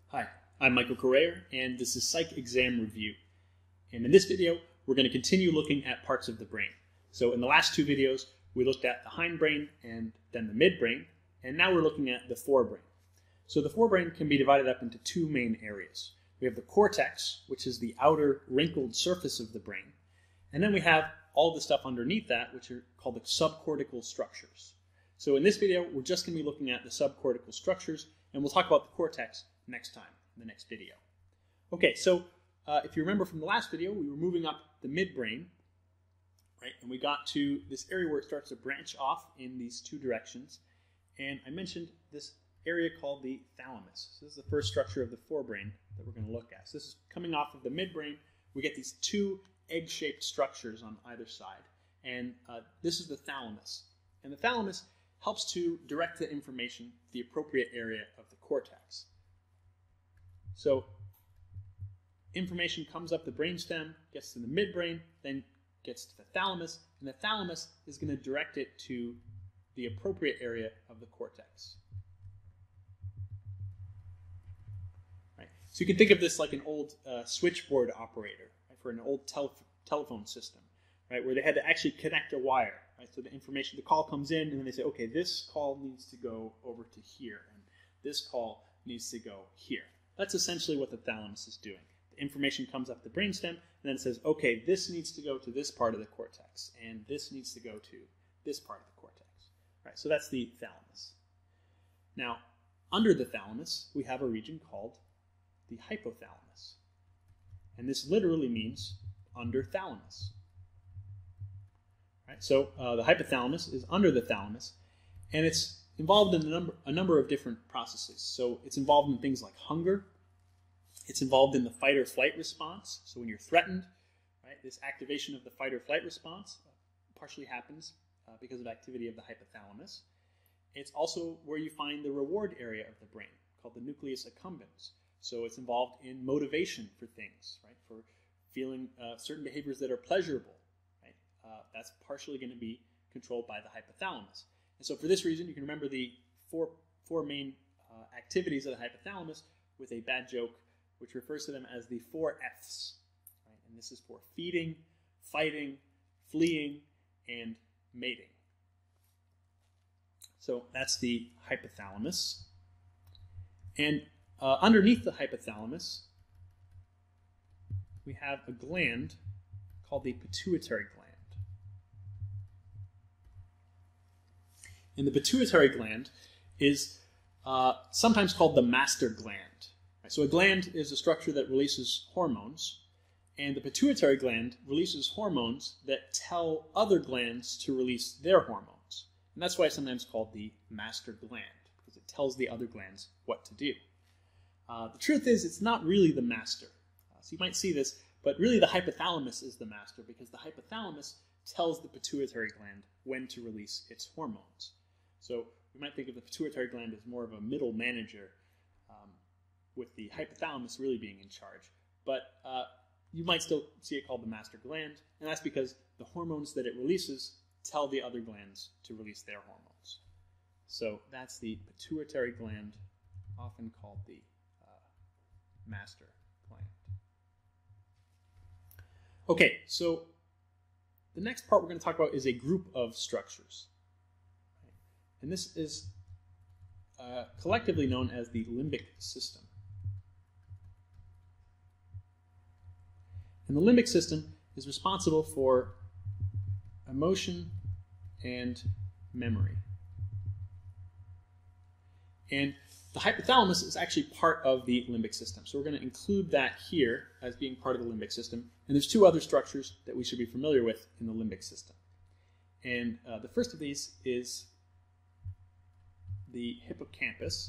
Hi, I'm Michael Correa, and this is Psych Exam Review. And in this video, we're going to continue looking at parts of the brain. So in the last two videos, we looked at the hindbrain and then the midbrain, and now we're looking at the forebrain. So the forebrain can be divided up into two main areas. We have the cortex, which is the outer wrinkled surface of the brain, and then we have all the stuff underneath that, which are called the subcortical structures. So in this video, we're just going to be looking at the subcortical structures, and we'll talk about the cortex next time, in the next video. Okay, so if you remember from the last video, we were moving up the midbrain, right? And we got to this area where it starts to branch off in these two directions. And I mentioned this area called the thalamus. So this is the first structure of the forebrain that we're going to look at. So this is coming off of the midbrain. We get these two egg-shaped structures on either side. And this is the thalamus. And the thalamus helps to direct the information to the appropriate area of the cortex. So information comes up the brainstem, gets to the midbrain, then gets to the thalamus, and the thalamus is going to direct it to the appropriate area of the cortex. Right. So you can think of this like an old switchboard operator, right, for an old telephone system, right, where they had to actually connect a wire. Right, so the information, the call comes in, and then they say, okay, this call needs to go over to here, and this call needs to go here. That's essentially what the thalamus is doing. The information comes up the brainstem, and then it says, okay, this needs to go to this part of the cortex, and this needs to go to this part of the cortex. Right, so that's the thalamus. Now, under the thalamus, we have a region called the hypothalamus. And this literally means under thalamus. Right, so the hypothalamus is under the thalamus, and it's involved in a number of different processes. So it's involved in things like hunger. It's involved in the fight or flight response. So when you're threatened, right, this activation of the fight or flight response partially happens because of activity of the hypothalamus. It's also where you find the reward area of the brain, called the Nucleus Accumbens. So it's involved in motivation for things, right, for feeling certain behaviors that are pleasurable. That's partially going to be controlled by the hypothalamus. And so for this reason, you can remember the four main activities of the hypothalamus with a bad joke, which refers to them as the 4 F's. Right? And this is for feeding, fighting, fleeing, and mating. So that's the hypothalamus. And underneath the hypothalamus, we have a gland called the pituitary gland. And the pituitary gland is sometimes called the master gland. Right? So a gland is a structure that releases hormones, and the pituitary gland releases hormones that tell other glands to release their hormones. And that's why it's sometimes called the master gland, because it tells the other glands what to do. The truth is, it's not really the master. So you might see this, but really the hypothalamus is the master, because the hypothalamus tells the pituitary gland when to release its hormones. So we might think of the pituitary gland as more of a middle manager, with the hypothalamus really being in charge. But you might still see it called the master gland, and that's because the hormones that it releases tell the other glands to release their hormones. So that's the pituitary gland, often called the master gland. Okay, so the next part we're going to talk about is a group of structures. And this is collectively known as the limbic system. And the limbic system is responsible for emotion and memory. And the hypothalamus is actually part of the limbic system. So we're going to include that here as being part of the limbic system. And there's two other structures that we should be familiar with in the limbic system. And the first of these is the hippocampus.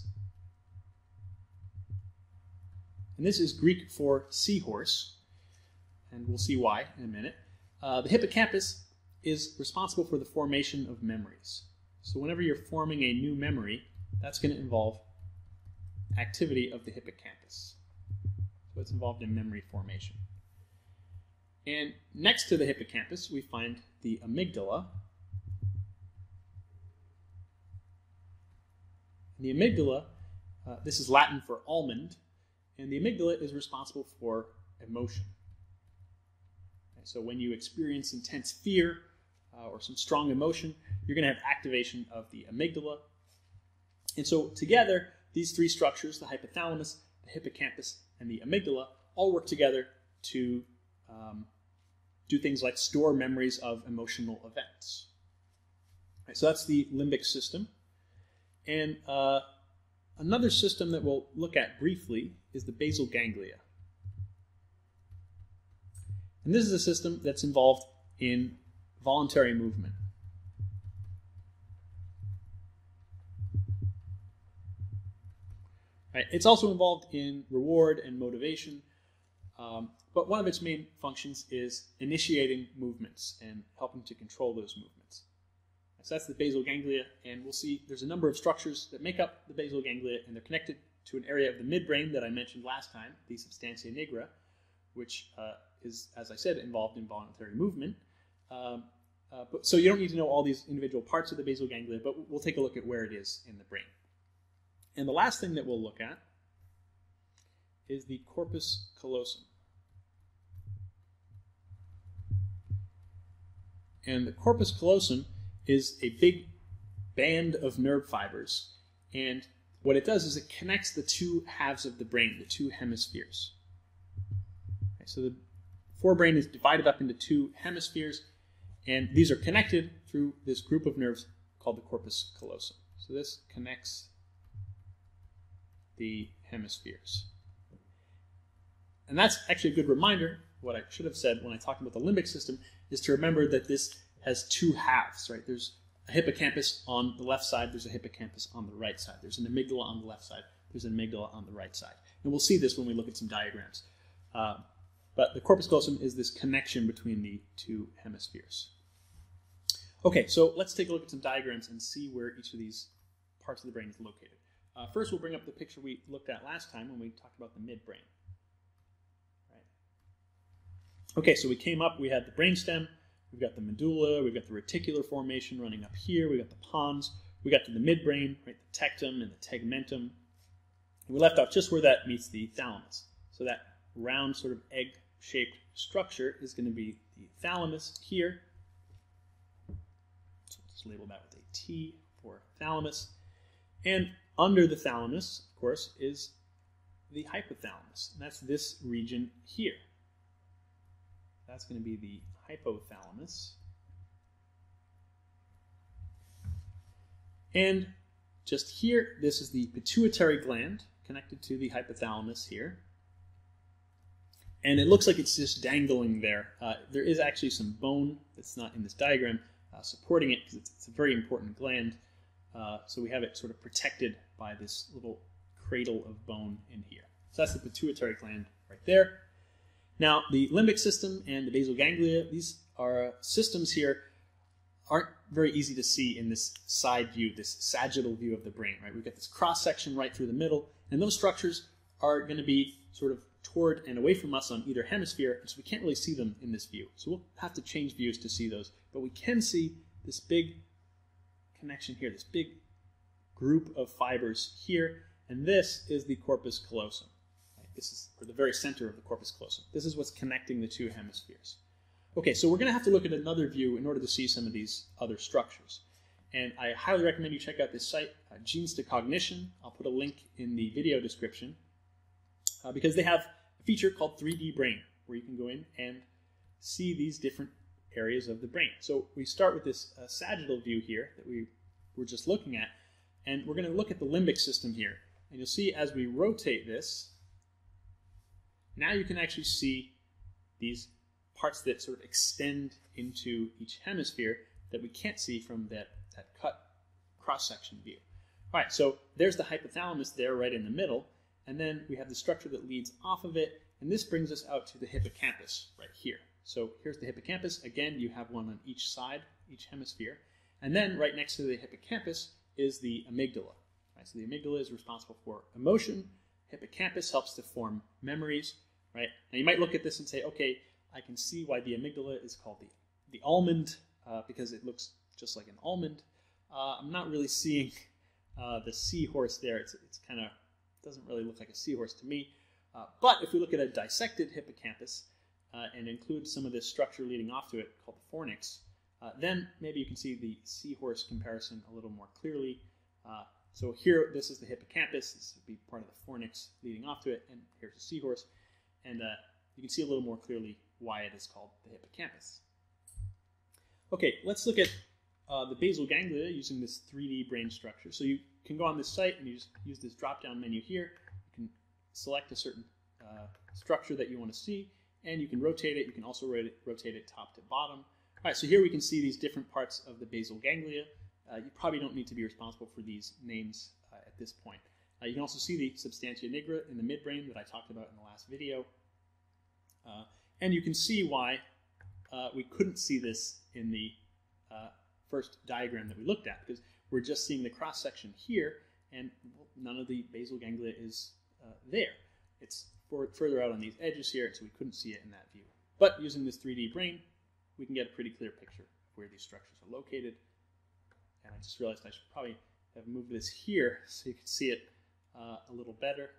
And this is Greek for seahorse, and we'll see why in a minute. The hippocampus is responsible for the formation of memories. So whenever you're forming a new memory, that's going to involve activity of the hippocampus. So it's involved in memory formation. And next to the hippocampus, we find the amygdala. The amygdala, this is Latin for almond, And the amygdala is responsible for emotion. Okay, so when you experience intense fear or some strong emotion, you're going to have activation of the amygdala. And so together, these three structures, the hypothalamus, the hippocampus, and the amygdala, all work together to do things like store memories of emotional events. Right, so that's the limbic system. And another system that we'll look at briefly is the basal ganglia. And this is a system that's involved in voluntary movement. Right, it's also involved in reward and motivation, but one of its main functions is initiating movements and helping to control those movements. So that's the basal ganglia, and we'll see there's a number of structures that make up the basal ganglia, and they're connected to an area of the midbrain that I mentioned last time, the substantia nigra, which is, as I said, involved in voluntary movement. So you don't need to know all these individual parts of the basal ganglia, but we'll take a look at where it is in the brain. And the last thing that we'll look at is the corpus callosum. And the corpus callosum is a big band of nerve fibers, and what it does is it connects the two halves of the brain, the two hemispheres. Okay, so the forebrain is divided up into two hemispheres, and these are connected through this group of nerves called the corpus callosum. So this connects the hemispheres. And that's actually a good reminder. What I should have said when I talked about the limbic system is to remember that this has two halves, right? There's a hippocampus on the left side, there's a hippocampus on the right side. There's an amygdala on the left side, there's an amygdala on the right side. And we'll see this when we look at some diagrams. But the corpus callosum is this connection between the two hemispheres. Okay, so let's take a look at some diagrams and see where each of these parts of the brain is located. First, we'll bring up the picture we looked at last time when we talked about the midbrain. Right. Okay, so we came up, we had the brainstem, we've got the medulla, we've got the reticular formation running up here, we've got the pons, we got to the midbrain, right, the tectum and the tegmentum. And we left off just where that meets the thalamus. So that round sort of egg-shaped structure is going to be the thalamus here. So let's label that with a T for thalamus. And under the thalamus, of course, is the hypothalamus. And that's this region here. That's going to be the hypothalamus. And just here, this is the pituitary gland connected to the hypothalamus here. And it looks like it's just dangling there. There is actually some bone that's not in this diagram supporting it, because it's a very important gland. So we have it sort of protected by this little cradle of bone in here. So that's the pituitary gland right there. Now, the limbic system and the basal ganglia, these are systems here, aren't very easy to see in this side view, this sagittal view of the brain, right? We've got this cross-section right through the middle, and those structures are going to be sort of toward and away from us on either hemisphere, so we can't really see them in this view. So we'll have to change views to see those, but we can see this big connection here, this big group of fibers here, and this is the corpus callosum. Right? This is the very center of the corpus callosum. This is what's connecting the two hemispheres. Okay, so we're going to have to look at another view in order to see some of these other structures. And I highly recommend you check out this site, Genes to Cognition. I'll put a link in the video description, because they have a feature called 3D Brain, where you can go in and see these different areas of the brain. So we start with this sagittal view here that we were just looking at, and we're going to look at the limbic system here. And you'll see as we rotate this, now you can actually see these parts that sort of extend into each hemisphere that we can't see from that cut cross-section view. All right, so there's the hypothalamus there right in the middle, and then we have the structure that leads off of it, and this brings us out to the hippocampus right here. So here's the hippocampus. Again, you have one on each side, each hemisphere. And then right next to the hippocampus is the amygdala. Right? So the amygdala is responsible for emotion. Hippocampus helps to form memories. Right? Now you might look at this and say, okay, I can see why the amygdala is called the almond, because it looks just like an almond. I'm not really seeing the seahorse there. It's kind of doesn't really look like a seahorse to me. But if we look at a dissected hippocampus and include some of this structure leading off to it called the fornix, then maybe you can see the seahorse comparison a little more clearly. So here, this is the hippocampus. This would be part of the fornix leading off to it, and here's a seahorse. And you can see a little more clearly why it is called the hippocampus. Okay, let's look at the basal ganglia using this 3D brain structure. So you can go on this site and you just use this drop-down menu here. You can select a certain structure that you want to see, and you can rotate it. You can also rotate it top to bottom. All right, so here we can see these different parts of the basal ganglia. You probably don't need to be responsible for these names at this point. You can also see the substantia nigra in the midbrain that I talked about in the last video. And you can see why we couldn't see this in the first diagram that we looked at, because we're just seeing the cross-section here, and none of the basal ganglia is there. It's further out on these edges here, so we couldn't see it in that view. But using this 3D brain, we can get a pretty clear picture of where these structures are located. And I just realized I should probably have moved this here so you can see it a little better.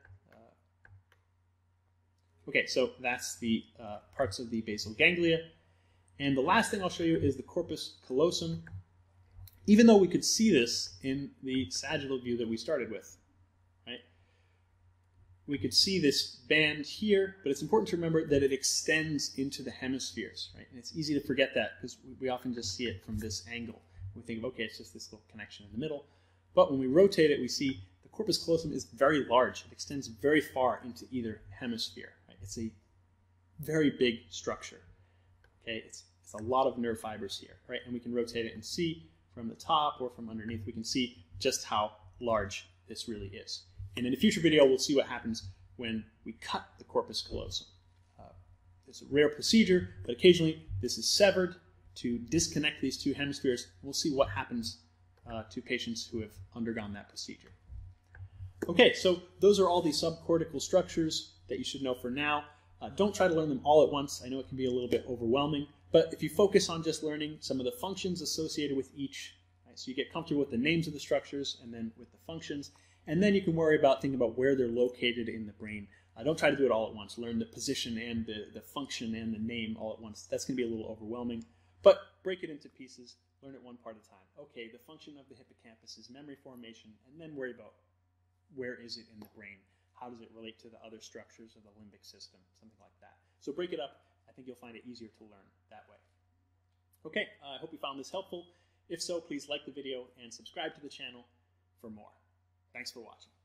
Okay, so that's the parts of the basal ganglia. And the last thing I'll show you is the corpus callosum. Even though we could see this in the sagittal view that we started with, right? We could see this band here, but it's important to remember that it extends into the hemispheres, right? And it's easy to forget that because we often just see it from this angle. We think of, okay, it's just this little connection in the middle. But when we rotate it, we see the corpus callosum is very large. It extends very far into either hemisphere. Right? It's a very big structure. Okay, it's a lot of nerve fibers here, right? And we can rotate it and see from the top or from underneath. We can see just how large this really is. And in a future video, we'll see what happens when we cut the corpus callosum. It's a rare procedure, but occasionally this is severed to disconnect these two hemispheres. We'll see what happens to patients who have undergone that procedure. Okay, so those are all the subcortical structures that you should know for now. Don't try to learn them all at once. I know it can be a little bit overwhelming, but if you focus on just learning some of the functions associated with each, right, so you get comfortable with the names of the structures and then with the functions, and then you can worry about thinking about where they're located in the brain. Don't try to do it all at once. Learn the position and the function and the name all at once. That's going to be a little overwhelming. But break it into pieces, learn it one part at a time. Okay, the function of the hippocampus is memory formation, and then worry about where is it in the brain? How does it relate to the other structures of the limbic system? Something like that. So break it up. I think you'll find it easier to learn that way. Okay, I hope you found this helpful. If so, please like the video and subscribe to the channel for more. Thanks for watching.